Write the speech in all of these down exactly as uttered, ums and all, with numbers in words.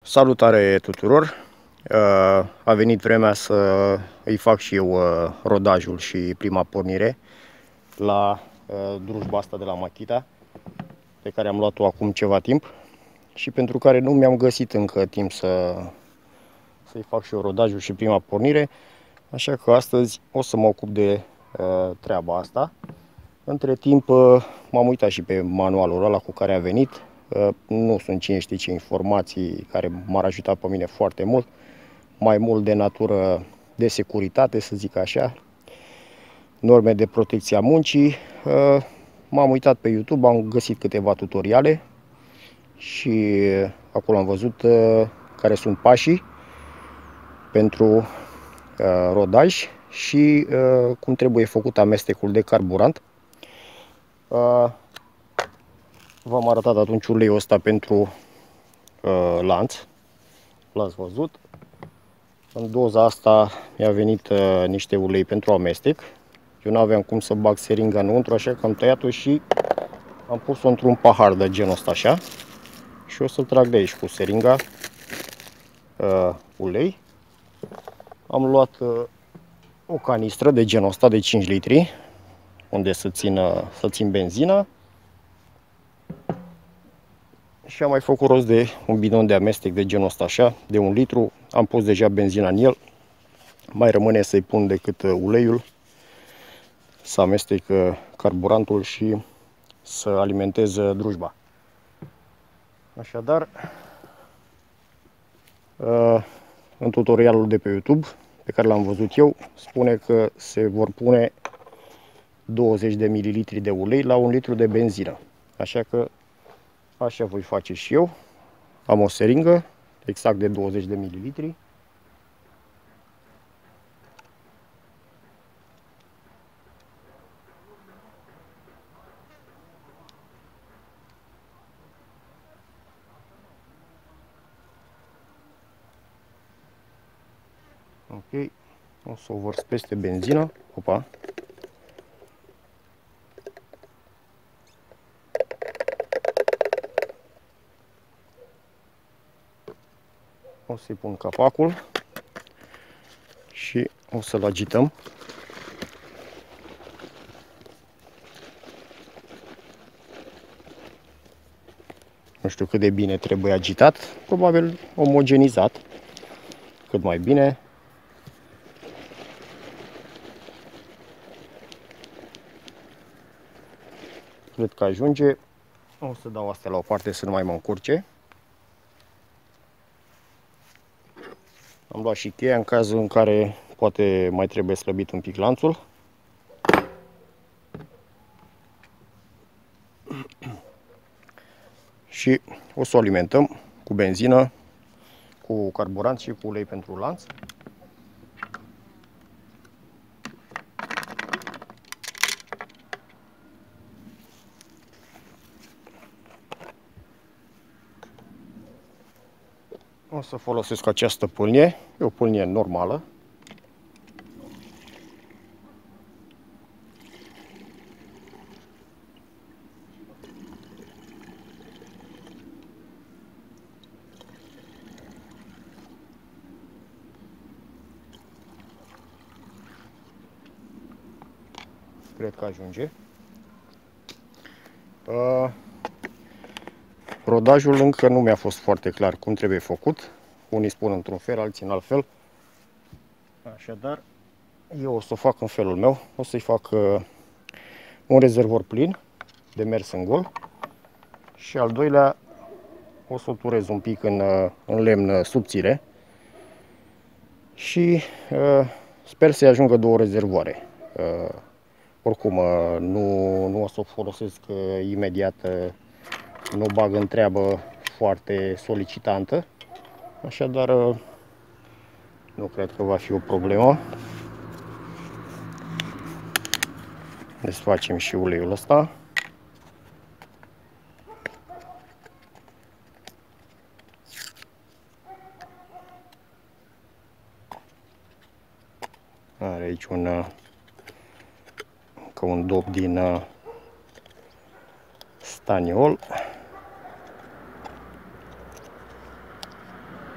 Salutare tuturor! A venit vremea să îi fac și eu rodajul și prima pornire la drujba asta de la Makita, pe care am luat-o acum ceva timp și pentru care nu mi-am găsit încă timp să să-i fac și eu rodajul și prima pornire, așa că astăzi o să mă ocup de treaba asta. Între timp m-am uitat și pe manualul ăla cu care a venit. Nu sunt cine știe ce informații care m-ar ajuta pe mine foarte mult, mai mult de natură de securitate, să zic așa, norme de protecție a muncii. M-am uitat pe YouTube, am găsit câteva tutoriale și acolo am văzut care sunt pașii pentru rodaj și cum trebuie făcut amestecul de carburant. V-am arătat atunci uleiul ăsta pentru uh, lanț, l-ați văzut. În doza asta mi-a venit uh, niște ulei pentru amestec. Eu nu aveam cum să bag seringa înăuntru, așa că am tăiat-o și am pus-o într-un pahar de genul ăsta, așa. Și o să-l trag de aici cu seringa uh, ulei. Am luat uh, o canistră de genul ăsta de cinci litri, unde să țină, să țin benzina. Și am mai făcut rost de un bidon de amestec de genul ăsta, așa, de un litru. Am pus deja benzina în el. Mai rămâne să-i pun decât uleiul, să amestec carburantul și să alimentez drujba. Așadar, în tutorialul de pe YouTube, pe care l-am văzut eu, spune că se vor pune douăzeci de mililitri de ulei la un litru de benzină. Așa că așa voi face și eu. Am o seringă exact de douăzeci de mililitri. Ok. O să o vărs peste benzină. Opa. O să-i pun capacul și o să-l agităm. Nu știu cât de bine trebuie agitat, probabil omogenizat, cât mai bine. Cred că ajunge. O să dau astea la o parte să nu mai mă încurce. Am luat și cheia în cazul în care poate mai trebuie slăbit un pic lanțul. Și o să o alimentăm cu benzină, cu carburant și cu ulei pentru lanț. O să folosesc această pâlnie, e o pâlnie normală. Cred că ajunge. Uh, rodajul încă nu mi-a fost foarte clar cum trebuie făcut. Unii spun într-un fel, alții în alt fel. Așadar, eu o să o fac în felul meu. O să-i fac uh, un rezervor plin de mers în gol. Și al doilea o să o turez un pic în, uh, în lemn subțire. Și uh, sper să-i ajungă două rezervoare. Uh, Oricum, nu, nu o să o folosesc imediat, nu o bag în treabă foarte solicitantă, așadar nu cred că va fi o problemă. Desfacem și uleiul ăsta. Are aici un un dop din uh, staniol.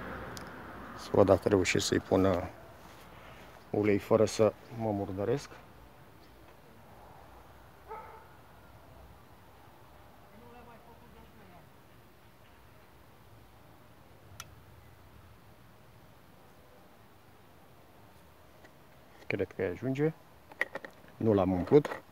Să văd dacă reușesc să-i pun ulei fără să mă murdăresc. Cred că ajunge. Nu l-am umplut.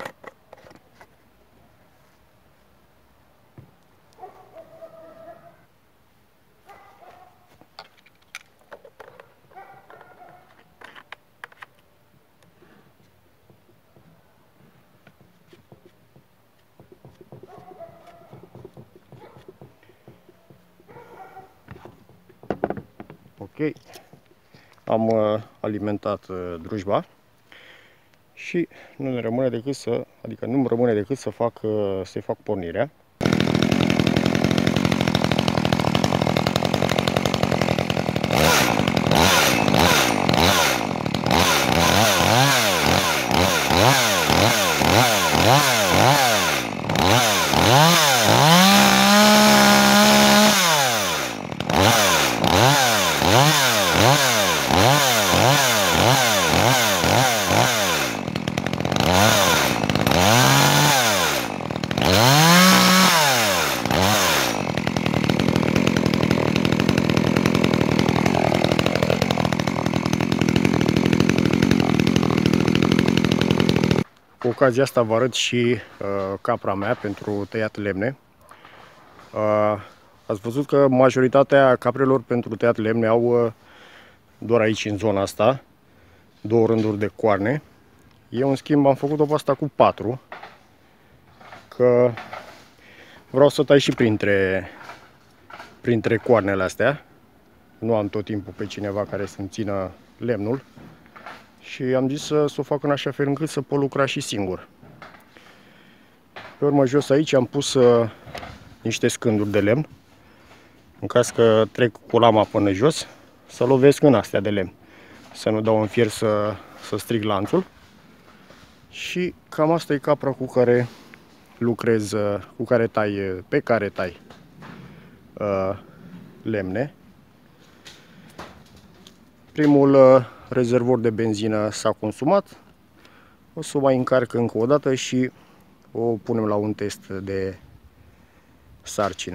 Ok. Am uh, alimentat uh, drujba și nu ne rămâne decât să, adică nu-mi rămâne decât să fac, uh, să fac pornirea. Cu ocazia asta vă arăt și uh, capra mea pentru tăiat lemne. Uh, ați văzut că majoritatea caprelor pentru tăiat lemne au uh, doar aici în zona asta două rânduri de coarne. Eu în schimb am făcut-o pe asta cu patru, că vreau să tai și printre, printre coarnele astea. Nu am tot timpul pe cineva care să-mi țină lemnul. Și am zis să, să o fac în așa fel încât să pot lucra și singur. Pe urmă, jos aici am pus uh, niște scânduri de lemn, în caz că trec cu lama până jos, să lovesc în astea de lemn, să nu dau în fier să, să strig lanțul. Și cam asta e capra cu care lucrez, uh, cu care tai, pe care tai uh, lemne. Primul uh, rezervor de benzină s-a consumat. O să o mai încarc încă o dată și o punem la un test de sarcină.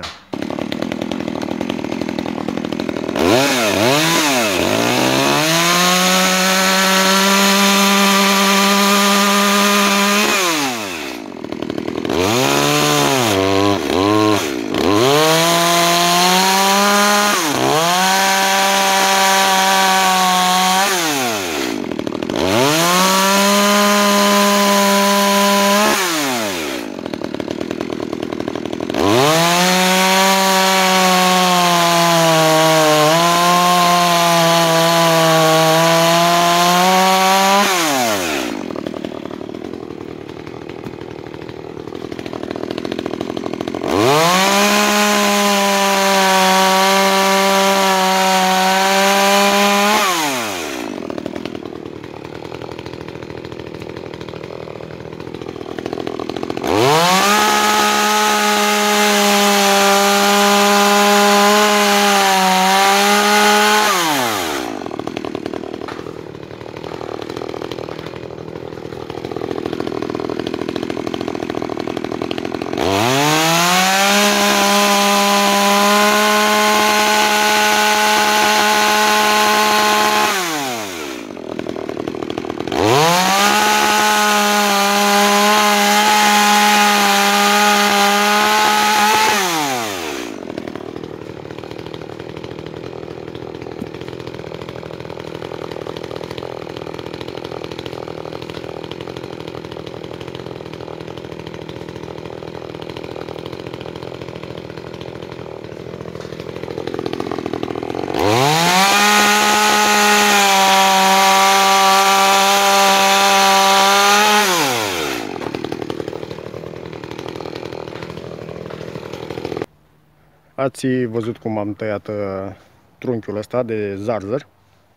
Ați văzut cum am tăiat uh, trunchiul ăsta de zarzăr.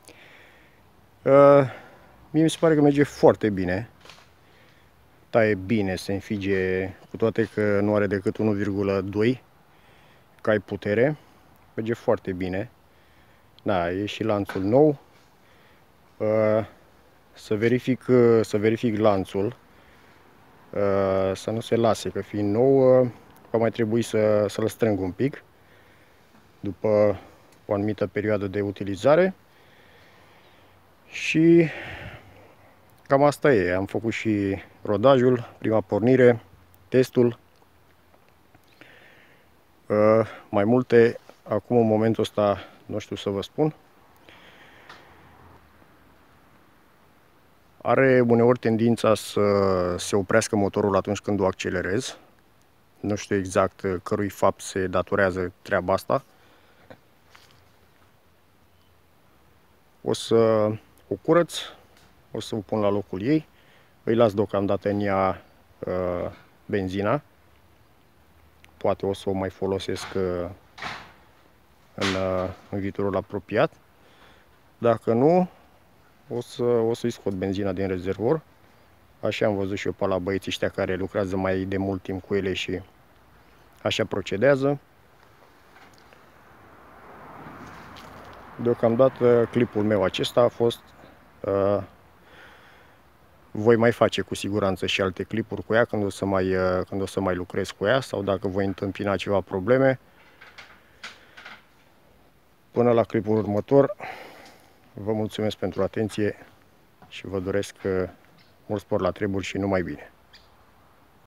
Uh, mie mi se pare că merge foarte bine. Taie bine, se înfige, cu toate că nu are decât unu virgulă doi cai putere. Merge foarte bine. Da, e și lanțul nou. Să verific, să verific lanțul, să nu se lase, că fiind nou, va mai trebui să, să-l strâng un pic după o anumită perioadă de utilizare. Și cam asta e. Am făcut și rodajul, prima pornire, testul. Mai multe acum în momentul ăsta nu știu să vă spun. Are uneori tendința să se oprească motorul atunci când o accelerez. Nu știu exact cărui fapt se datorează treaba asta. O să o curăț, o să o pun la locul ei. Îi las deocamdată în ea uh, benzina. Poate o să o mai folosesc uh, în, uh, în viitorul apropiat. Dacă nu, o, să, o să-i scot benzina din rezervor. Așa am văzut și eu pe la băieții ăștia care lucrează mai de mult timp cu ele și așa procedează. Deocamdată clipul meu acesta a fost. Uh, voi mai face cu siguranță și alte clipuri cu ea când o să mai, uh, când o să mai lucrez cu ea sau dacă voi întâmpina ceva probleme. Până la clipul următor, vă mulțumesc pentru atenție și vă doresc uh, mult spor la treburi și numai bine.